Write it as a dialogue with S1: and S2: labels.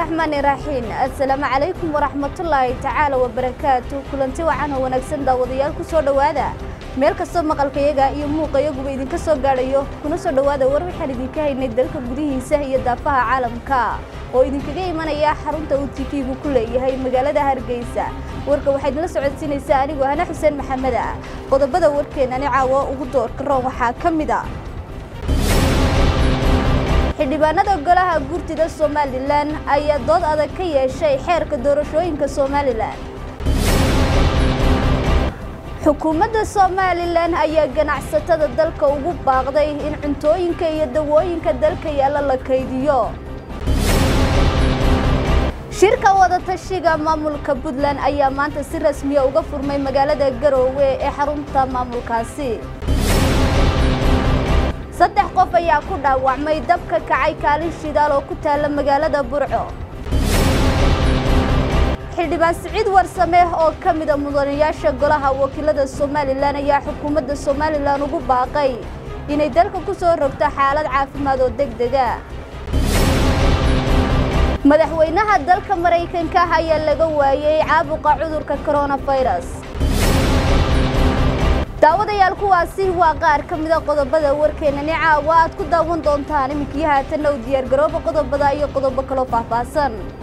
S1: الرحمن الرحيم السلام عليكم ورحمة الله تعالى وبركاته كلنتي وعنه ونكسن داوديال كسو دوادا meel kasto maqalkayaga iyo muuqayagu idin ka soo gaarayo kuna soo dhawaada war waxaan idinka haynay dalka gudihiisa iyo daafaha caalamka oo idinkaga imanaya xarunta UTV-gu ku leeyahay magaalada Hargeysa warka waxaad la socodsiinaysaa anigu Hana Xuseen Maxamed qodobada warkeenani caawa ugu doorka roon waxaa kamid ah xildhibaanada golaha gurtida Somaliland ayaa dood adag ka yeeshay xeerka doorashooyinka Somaliland xukuumadda Somaliland ayaa ganacsatada dalka ugu baaqday in cuntooyinka iyo dawooyinka dalka yaala la kaydiyo shirka wada tashiga maamulka Puntland ayaa maanta si rasmi ah uga furmay magaalada Garowe ee xarunta maamulkaasi saddex qof ayaa ku dhaawacmay dabka kacay kaalin shidaal oo ku taala magaalada Burco xildhibaan Siciid Warsame oo kamid ah mudanayaasha golaha wakiilada Somaliland ayaa xukuumadda Somaliland ugu baaqay inay dalka ku soo rogto xaalad caafimaad oo degdeg ah madaxweynaha dalka Mareykanka ayaa laga waayay caabuqa cudurka coronavirus daawadayaal kuwaasi waa qaar kamid ah qodobada warkeenani caawa aad ku daawan doontaan iminkii haatan u diyaar garooba qodobada iyo qodobo kale faahfaahsan